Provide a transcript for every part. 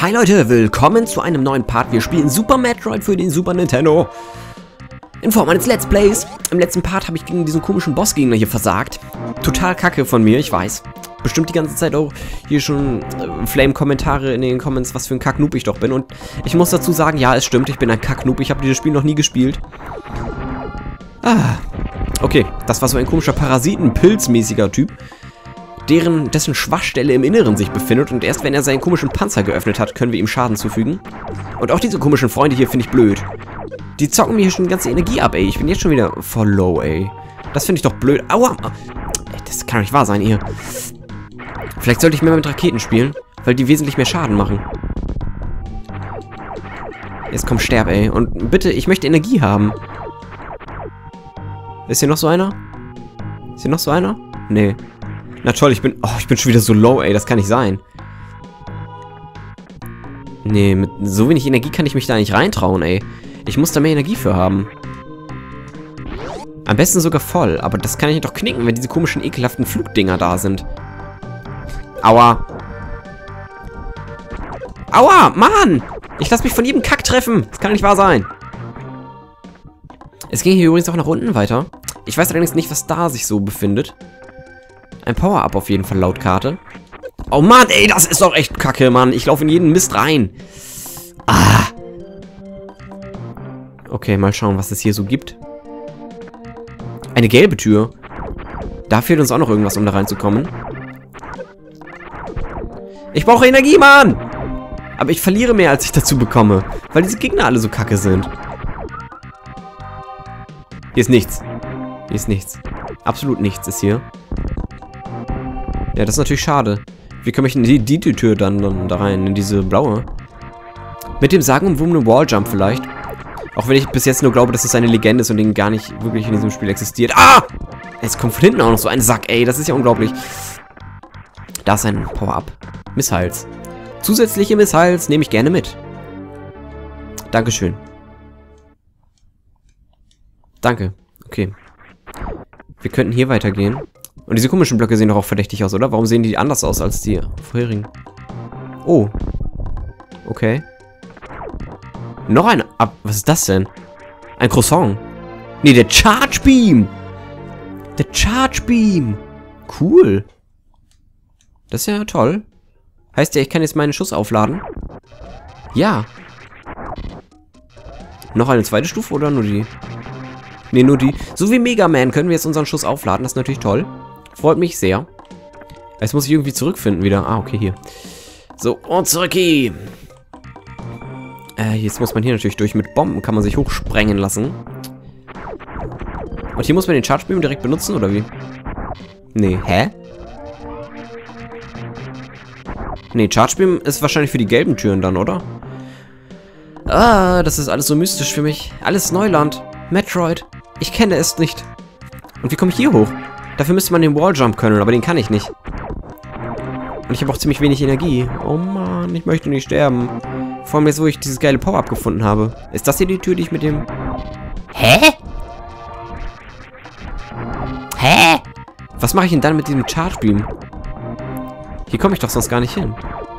Hi Leute, willkommen zu einem neuen Part. Wir spielen Super Metroid für den Super Nintendo. In Form eines Let's Plays. Im letzten Part habe ich gegen diesen komischen Bossgegner hier versagt. Total kacke von mir, ich weiß. Bestimmt die ganze Zeit auch hier schon Flame-Kommentare in den Comments, was für ein Kack-Noob ich doch bin. Und ich muss dazu sagen, ja, es stimmt, ich bin ein Kack-Noob. Ich habe dieses Spiel noch nie gespielt. Okay, das war so ein komischer Parasiten-Pilzmäßiger Typ, dessen Schwachstelle im Inneren sich befindet, und erst wenn er seinen komischen Panzer geöffnet hat, können wir ihm Schaden zufügen. Und auch diese komischen Freunde hier finde ich blöd. Die zocken mir hier schon die ganze Energie ab, ey. Ich bin jetzt schon wieder voll low, ey. Das finde ich doch blöd. Aua! Das kann doch nicht wahr sein, ihr. Vielleicht sollte ich mehr mit Raketen spielen, weil die wesentlich mehr Schaden machen. Jetzt komm, sterb, ey. Und bitte, ich möchte Energie haben. Ist hier noch so einer? Ist hier noch so einer? Nee. Na toll, ich bin schon wieder so low, ey. Das kann nicht sein. Nee, mit so wenig Energie kann ich mich da nicht reintrauen, ey. Ich muss da mehr Energie für haben. Am besten sogar voll. Aber das kann ich doch knicken, wenn diese komischen, ekelhaften Flugdinger da sind. Aua. Aua, Mann! Ich lasse mich von jedem Kack treffen. Das kann nicht wahr sein. Es ging hier übrigens auch nach unten weiter. Ich weiß allerdings nicht, was da sich so befindet. Ein Power-Up auf jeden Fall laut Karte. Oh Mann, ey, das ist doch echt kacke, Mann. Ich laufe in jeden Mist rein. Ah. Okay, mal schauen, was es hier so gibt. Eine gelbe Tür. Da fehlt uns auch noch irgendwas, um da reinzukommen. Ich brauche Energie, Mann! Aber ich verliere mehr, als ich dazu bekomme. Weil diese Gegner alle so kacke sind. Hier ist nichts. Hier ist nichts. Absolut nichts ist hier. Ja, das ist natürlich schade. Wie komme ich in die Tür dann da rein? In diese blaue? Mit dem sagenumwobenen Walljump vielleicht. Auch wenn ich bis jetzt nur glaube, dass es eine Legende ist und den gar nicht wirklich in diesem Spiel existiert. Ah! Jetzt kommt von hinten auch noch so ein Sack, ey. Das ist ja unglaublich. Da ist ein Power-Up. Missiles. Zusätzliche Missiles nehme ich gerne mit. Dankeschön. Danke. Okay. Wir könnten hier weitergehen. Und diese komischen Blöcke sehen doch auch verdächtig aus, oder? Warum sehen die anders aus als die vorherigen? Oh. Okay. Noch eine. Was ist das denn? Ein Croissant. Nee, der Charge Beam. Der Charge Beam. Cool. Das ist ja toll. Heißt ja, ich kann jetzt meinen Schuss aufladen? Ja. Noch eine zweite Stufe oder nur die? Ne, nur die. So wie Mega Man können wir jetzt unseren Schuss aufladen. Das ist natürlich toll. Freut mich sehr. Jetzt muss ich irgendwie zurückfinden wieder. Ah, okay, hier. So, und zurück hier. Jetzt muss man hier natürlich durch. Mit Bomben kann man sich hochsprengen lassen. Und hier muss man den Charge Beam direkt benutzen, oder wie? Nee, hä? Nee, Charge Beam ist wahrscheinlich für die gelben Türen dann, oder? Ah, das ist alles so mystisch für mich. Alles Neuland. Metroid. Ich kenne es nicht. Und wie komme ich hier hoch? Dafür müsste man den Walljump können, aber den kann ich nicht. Und ich habe auch ziemlich wenig Energie. Oh Mann, ich möchte nicht sterben. Vor allem jetzt, wo ich dieses geile Power-Up gefunden habe. Ist das hier die Tür, die ich mit dem... Hä? Hä? Was mache ich denn dann mit diesem Charge Beam? Hier komme ich doch sonst gar nicht hin.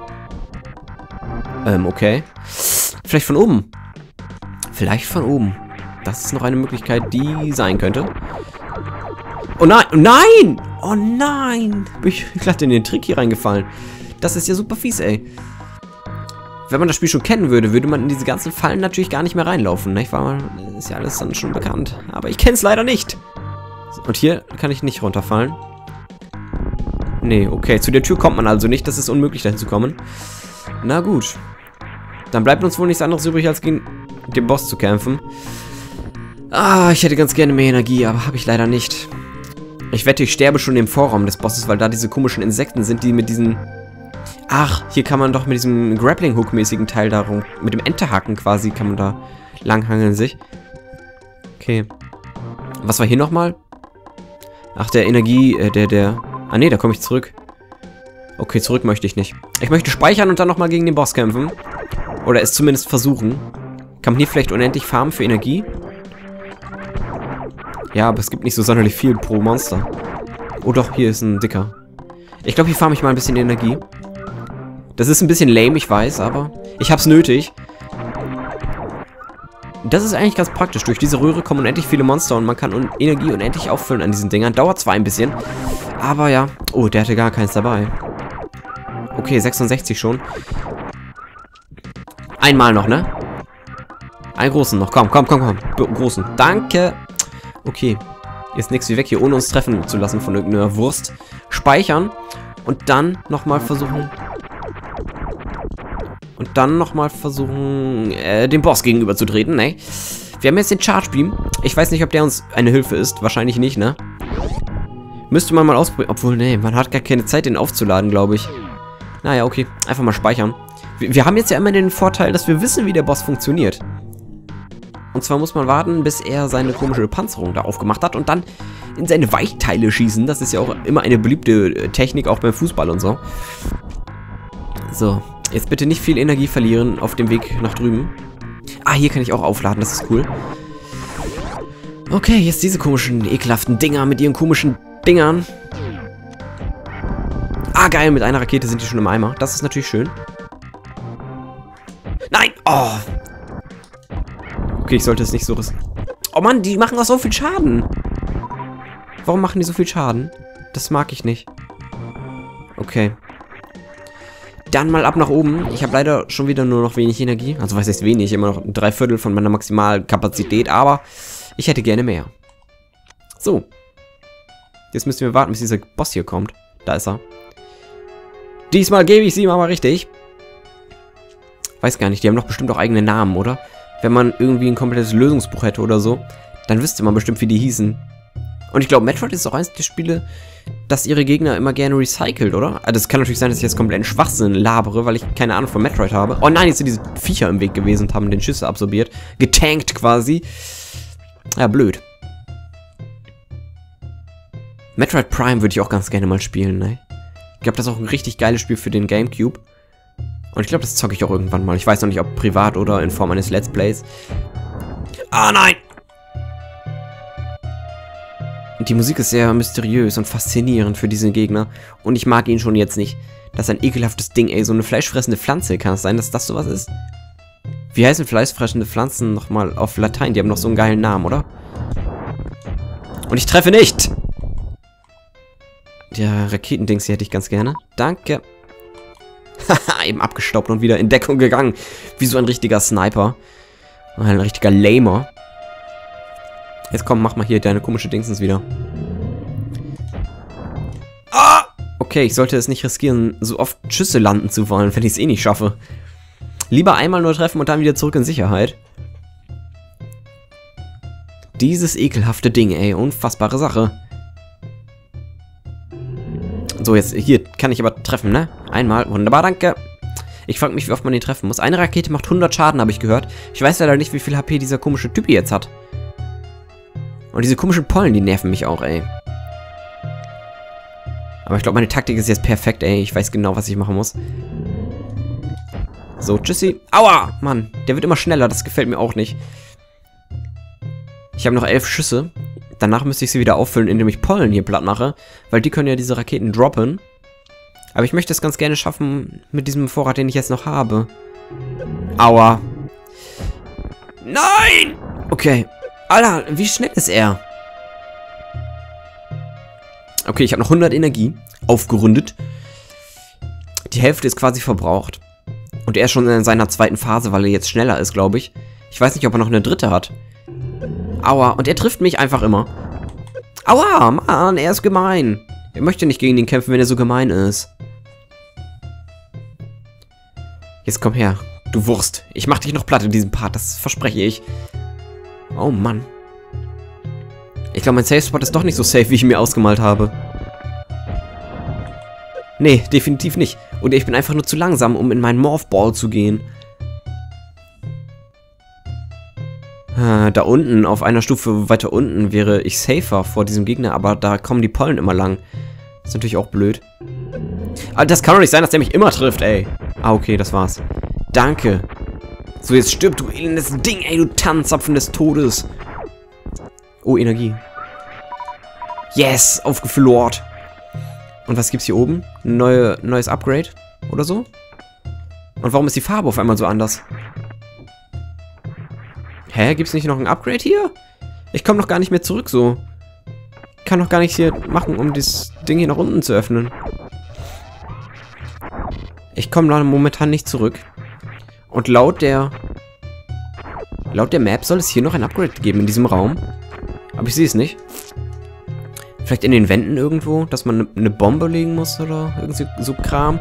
Okay. Vielleicht von oben. Vielleicht von oben. Das ist noch eine Möglichkeit, die sein könnte. Oh nein! Nein! Oh nein! Bin ich glatt in den Trick hier reingefallen. Das ist ja super fies, ey. Wenn man das Spiel schon kennen würde, würde man in diese ganzen Fallen natürlich gar nicht mehr reinlaufen. Nicht wahr? Ist ja alles dann schon bekannt. Aber ich kenne es leider nicht. Und hier kann ich nicht runterfallen. Nee, okay. Zu der Tür kommt man also nicht. Das ist unmöglich, dahin zu kommen. Na gut. Dann bleibt uns wohl nichts anderes übrig, als gegen den Boss zu kämpfen. Ah, ich hätte ganz gerne mehr Energie, aber habe ich leider nicht. Ich wette, ich sterbe schon im Vorraum des Bosses, weil da diese komischen Insekten sind, die mit diesen... Ach, hier kann man doch mit diesem Grappling-Hook-mäßigen Teil darum... Mit dem Enterhaken quasi kann man da langhangeln sich. Okay. Was war hier nochmal? Ach, der Energie... Ah, nee, da komme ich zurück. Okay, zurück möchte ich nicht. Ich möchte speichern und dann nochmal gegen den Boss kämpfen. Oder es zumindest versuchen. Kann man hier vielleicht unendlich farmen für Energie? Ja, aber es gibt nicht so sonderlich viel pro Monster. Oh doch, hier ist ein dicker. Ich glaube, hier farme ich mal ein bisschen Energie. Das ist ein bisschen lame, ich weiß, aber ich hab's nötig. Das ist eigentlich ganz praktisch. Durch diese Röhre kommen unendlich viele Monster und man kann Energie unendlich auffüllen an diesen Dingern. Dauert zwar ein bisschen, aber ja. Oh, der hatte gar keins dabei. Okay, 66 schon. Einmal noch, ne? Einen großen noch. Komm. Großen. Danke. Okay. Jetzt nichts wie weg hier, ohne uns treffen zu lassen von irgendeiner Wurst. Speichern. Und dann nochmal versuchen... den Boss gegenüberzutreten, ne? Wir haben jetzt den Charge Beam. Ich weiß nicht, ob der uns eine Hilfe ist. Wahrscheinlich nicht, ne? Müsste man mal ausprobieren. Obwohl, ne, man hat gar keine Zeit, den aufzuladen, glaube ich. Naja, okay. Einfach mal speichern. Wir haben jetzt ja immer den Vorteil, dass wir wissen, wie der Boss funktioniert. Und zwar muss man warten, bis er seine komische Panzerung da aufgemacht hat und dann in seine Weichteile schießen. Das ist ja auch immer eine beliebte Technik, auch beim Fußball und so. So. Jetzt bitte nicht viel Energie verlieren auf dem Weg nach drüben. Ah, hier kann ich auch aufladen, das ist cool. Okay, jetzt diese komischen, ekelhaften Dinger mit ihren komischen Dingern. Ah, geil, mit einer Rakete sind die schon im Eimer. Das ist natürlich schön. Nein! Oh! Okay, ich sollte es nicht so riskieren. Oh Mann, die machen auch so viel Schaden. Warum machen die so viel Schaden? Das mag ich nicht. Okay. Dann mal ab nach oben. Ich habe leider schon wieder nur noch wenig Energie. Also was heißt wenig? Immer noch 3/4 von meiner Maximalkapazität. Aber ich hätte gerne mehr. So. Jetzt müssen wir warten, bis dieser Boss hier kommt. Da ist er. Diesmal gebe ich sie ihm aber richtig. Weiß gar nicht, die haben doch bestimmt auch eigene Namen, oder? Wenn man irgendwie ein komplettes Lösungsbuch hätte oder so, dann wüsste man bestimmt, wie die hießen. Und ich glaube, Metroid ist auch eins der Spiele, dass ihre Gegner immer gerne recycelt, oder? Also es kann natürlich sein, dass ich jetzt komplett Schwachsinn labere, weil ich keine Ahnung von Metroid habe. Oh nein, jetzt sind diese Viecher im Weg gewesen und haben den Schüsse absorbiert. Getankt quasi. Ja, blöd. Metroid Prime würde ich auch ganz gerne mal spielen, ne? Ich glaube, das ist auch ein richtig geiles Spiel für den Gamecube. Und ich glaube, das zocke ich auch irgendwann mal. Ich weiß noch nicht, ob privat oder in Form eines Let's Plays. Ah, nein! Die Musik ist sehr mysteriös und faszinierend für diesen Gegner. Und ich mag ihn schon jetzt nicht. Das ist ein ekelhaftes Ding, ey. So eine fleischfressende Pflanze. Kann es sein, dass das sowas ist? Wie heißen fleischfressende Pflanzen nochmal auf Latein? Die haben noch so einen geilen Namen, oder? Und ich treffe nicht! Der Raketendings hier hätte ich ganz gerne. Danke. Haha, eben abgestaubt und wieder in Deckung gegangen. Wie so ein richtiger Sniper. Ein richtiger Lamer. Jetzt komm, mach mal hier deine komische Dingsens wieder. Ah! Okay, ich sollte es nicht riskieren, so oft Schüsse landen zu wollen, wenn ich es eh nicht schaffe. Lieber einmal nur treffen und dann wieder zurück in Sicherheit. Dieses ekelhafte Ding, ey. Unfassbare Sache. So, jetzt, hier kann ich aber treffen, ne? Einmal, wunderbar, danke. Ich frage mich, wie oft man den treffen muss. Eine Rakete macht 100 Schaden, habe ich gehört. Ich weiß leider nicht, wie viel HP dieser komische Typ jetzt hat. Und diese komischen Pollen, die nerven mich auch, ey. Aber ich glaube, meine Taktik ist jetzt perfekt, ey. Ich weiß genau, was ich machen muss. So, tschüssi. Aua! Mann, der wird immer schneller, das gefällt mir auch nicht. Ich habe noch 11 Schüsse. Danach müsste ich sie wieder auffüllen, indem ich Pollen hier platt mache. Weil die können ja diese Raketen droppen. Aber ich möchte es ganz gerne schaffen mit diesem Vorrat, den ich jetzt noch habe. Aua. Nein! Okay. Alter, wie schnell ist er? Okay, ich habe noch 100 Energie. Aufgerundet. Die Hälfte ist quasi verbraucht. Und er ist schon in seiner zweiten Phase, weil er jetzt schneller ist, glaube ich. Ich weiß nicht, ob er noch eine dritte hat. Aua, und er trifft mich einfach immer. Aua, Mann, er ist gemein. Er möchte nicht gegen ihn kämpfen, wenn er so gemein ist. Jetzt komm her, du Wurst. Ich mach dich noch platt in diesem Part, das verspreche ich. Oh Mann. Ich glaube, mein Safe Spot ist doch nicht so safe, wie ich mir ausgemalt habe. Nee, definitiv nicht. Und ich bin einfach nur zu langsam, um in meinen Morph Ball zu gehen. Da unten, auf einer Stufe weiter unten, wäre ich safer vor diesem Gegner, aber da kommen die Pollen immer lang. Das ist natürlich auch blöd. Aber das kann doch nicht sein, dass der mich immer trifft, ey. Ah, okay, das war's. Danke. So, jetzt stirb, du elendes Ding, ey, du Tannenzapfen des Todes. Oh, Energie. Yes, aufgeflort. Und was gibt's hier oben? Neues Upgrade oder so? Und warum ist die Farbe auf einmal so anders? Hä, gibt's nicht noch ein Upgrade hier? Ich komme noch gar nicht mehr zurück so. Ich kann noch gar nichts hier machen, um das Ding hier nach unten zu öffnen. Ich komme momentan nicht zurück. Und laut der Map soll es hier noch ein Upgrade geben in diesem Raum. Aber ich sehe es nicht. Vielleicht in den Wänden irgendwo, dass man eine Bombe legen muss oder irgendwie so Kram.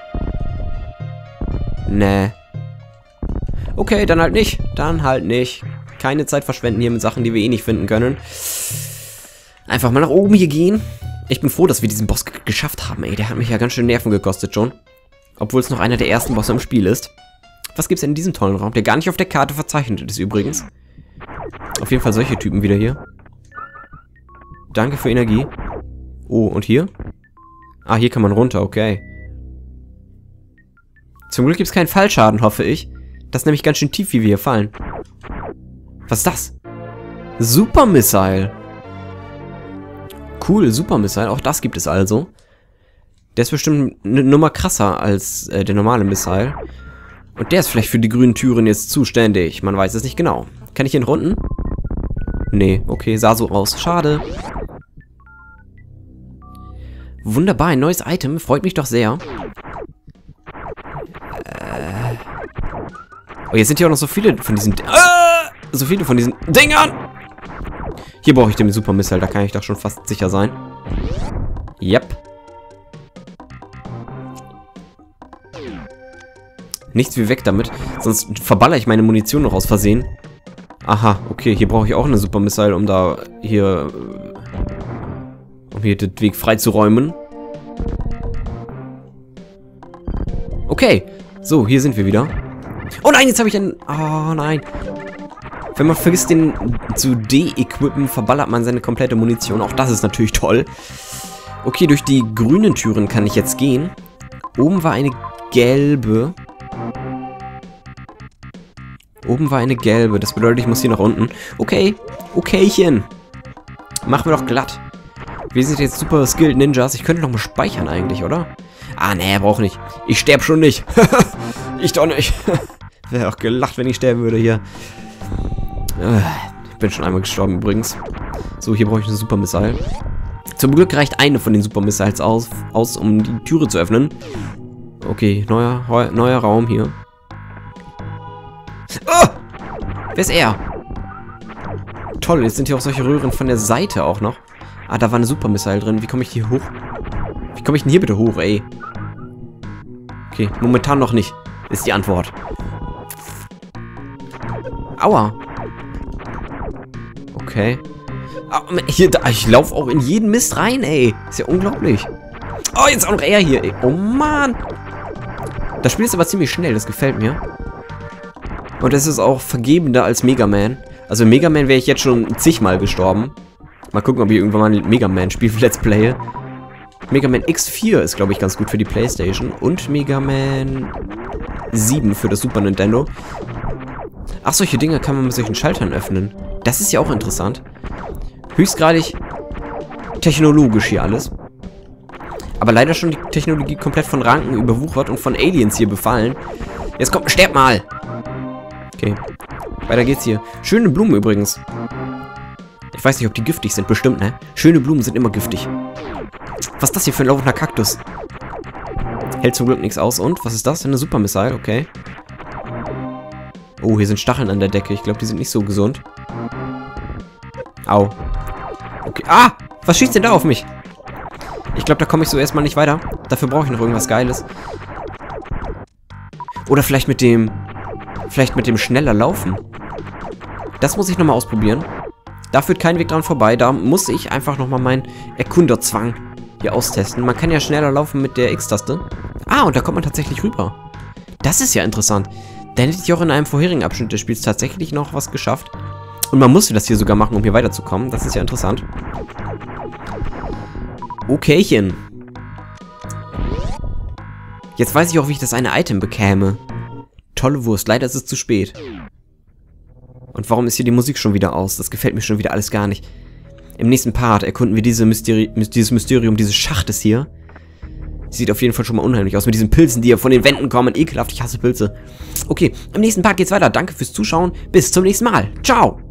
Nee. Okay, dann halt nicht. Dann halt nicht. Keine Zeit verschwenden hier mit Sachen, die wir eh nicht finden können. Einfach mal nach oben hier gehen. Ich bin froh, dass wir diesen Boss geschafft haben, ey. Der hat mich ja ganz schön Nerven gekostet schon. Obwohl es noch einer der ersten Bosse im Spiel ist. Was gibt's denn in diesem tollen Raum, der gar nicht auf der Karte verzeichnet ist übrigens. Auf jeden Fall solche Typen wieder hier. Danke für Energie. Oh, und hier? Ah, hier kann man runter, okay. Zum Glück gibt's keinen Fallschaden, hoffe ich. Das ist nämlich ganz schön tief, wie wir hier fallen. Was ist das? Super Missile. Cool, Super Missile. Auch das gibt es also. Der ist bestimmt eine Nummer krasser als der normale Missile. Und der ist vielleicht für die grünen Türen jetzt zuständig. Man weiß es nicht genau. Kann ich ihn runden? Nee, okay, sah so aus. Schade. Wunderbar, ein neues Item. Freut mich doch sehr. Oh, jetzt sind hier auch noch so viele von diesen... so viele von diesen Dingern! Hier brauche ich den Super Missile. Da kann ich doch schon fast sicher sein. Yep. Nichts wie weg damit. Sonst verballere ich meine Munition noch aus Versehen. Aha, okay. Hier brauche ich auch eine Super Missile, um da hier... um hier den Weg freizuräumen. Okay. So, hier sind wir wieder. Oh nein, jetzt habe ich einen... Oh nein. Wenn man vergisst, den zu de-equippen, verballert man seine komplette Munition. Auch das ist natürlich toll. Okay, durch die grünen Türen kann ich jetzt gehen. Oben war eine gelbe. Oben war eine gelbe. Das bedeutet, ich muss hier nach unten. Okay. Okaychen. Machen wir doch glatt. Wir sind jetzt super skilled Ninjas. Ich könnte noch mal speichern eigentlich, oder? Ah, nee, braucht nicht. Ich sterbe schon nicht. Ich doch nicht. Wäre auch gelacht, wenn ich sterben würde hier. Ich bin schon einmal gestorben übrigens. So, hier brauche ich eine Super Missile. Zum Glück reicht eine von den Super Missiles aus, um die Türe zu öffnen. Okay, neuer Raum hier. Oh! Wer ist er? Toll, jetzt sind hier auch solche Röhren von der Seite auch noch. Ah, da war eine Super Missile drin. Wie komme ich hier hoch? Wie komme ich denn hier bitte hoch, ey? Okay, momentan noch nicht, ist die Antwort. Aua. Okay. Hier, ich laufe auch in jeden Mist rein, ey. Ist ja unglaublich. Oh, jetzt auch noch er hier, ey. Oh, Mann. Das Spiel ist aber ziemlich schnell, das gefällt mir. Und es ist auch vergebender als Mega Man. Also in Mega Man wäre ich jetzt schon zigmal gestorben. Mal gucken, ob ich irgendwann mal ein Mega Man Spiel Let's Playe. Mega Man X4 ist, glaube ich, ganz gut für die Playstation. Und Mega Man 7 für das Super Nintendo. Ach, solche Dinge kann man mit solchen Schaltern öffnen. Das ist ja auch interessant. Höchstgradig technologisch hier alles. Aber leider schon die Technologie komplett von Ranken überwuchert und von Aliens hier befallen. Jetzt kommt, sterb mal! Okay, weiter geht's hier. Schöne Blumen übrigens. Ich weiß nicht, ob die giftig sind. Bestimmt, ne? Schöne Blumen sind immer giftig. Was ist das hier für ein laufender Kaktus? Hält zum Glück nichts aus. Und? Was ist das? Eine Super Missile, okay. Oh, hier sind Stacheln an der Decke. Ich glaube, die sind nicht so gesund. Au. Okay. Ah! Was schießt denn da auf mich? Ich glaube, da komme ich so erstmal nicht weiter. Dafür brauche ich noch irgendwas Geiles. Oder vielleicht mit dem... Vielleicht mit dem schneller Laufen. Das muss ich nochmal ausprobieren. Da führt kein Weg dran vorbei. Da muss ich einfach nochmal meinen Erkunderzwang hier austesten. Man kann ja schneller laufen mit der X-Taste. Ah, und da kommt man tatsächlich rüber. Das ist ja interessant. Dann hätte ich auch in einem vorherigen Abschnitt des Spiels tatsächlich noch was geschafft. Und man musste das hier sogar machen, um hier weiterzukommen. Das ist ja interessant. Okaychen. Jetzt weiß ich auch, wie ich das eine Item bekäme. Tolle Wurst. Leider ist es zu spät. Und warum ist hier die Musik schon wieder aus? Das gefällt mir schon wieder alles gar nicht. Im nächsten Part erkunden wir dieses Mysterium dieses Schachtes hier. Sieht auf jeden Fall schon mal unheimlich aus mit diesen Pilzen, die ja von den Wänden kommen. Ekelhaft, ich hasse Pilze. Okay, im nächsten Part geht's weiter. Danke fürs Zuschauen. Bis zum nächsten Mal. Ciao.